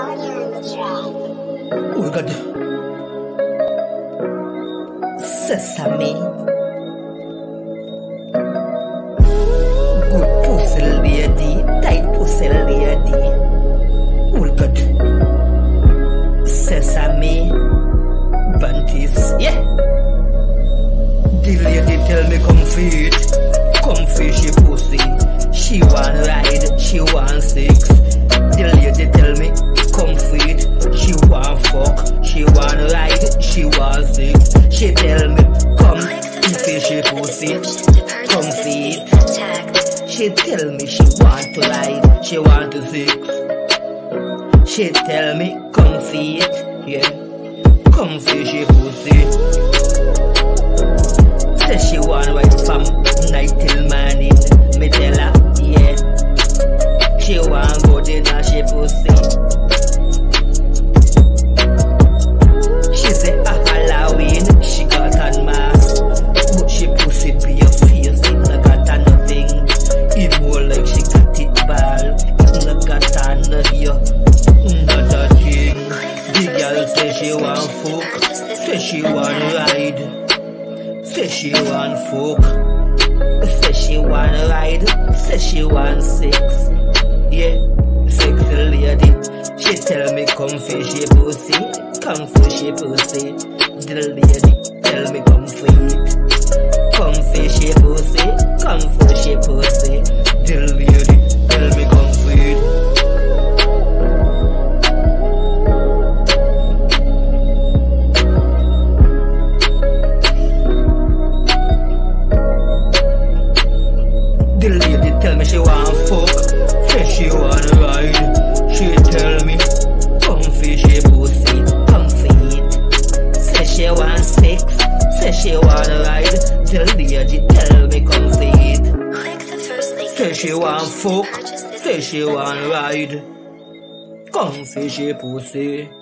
Oh God. Sesame. Good pussy lady, tight pussy lady. Oh God. Sesame. Bantis, yeah. The lady tell me come feed she pussy. She want ride, she want sex. The lady tell me come feed. She want fuck, she want ride, she want sex. She tell me come she pussy, come feed. She tell me she want to ride, she want to sex. She tell me come feed, yeah. Come she pussy. Say she want ride from night till morning. Me tell her, yeah. She want go dinner, she pussy. She say a Halloween, she got on mask. But she pussy be a face, it no got on nothing. It more like she got it ball. It no got on no here, not a thing. The girl say she want fuck, say she want ride. Say she want fuck, say she want ride, say she want sex. Yeah, sexy lady. She tell me come fishy pussy, come fishy pussy. The lady tell me come feed, come fishy pussy, come fishy pussy. The lady tell me come feed. The lady tell me she want fuck, say she want ride. She tell me come fishy pussy, come feed. Say she want sex, say she want ride. The lady tell me come feed. Say she want fuck, say she want ride. Come fishy pussy.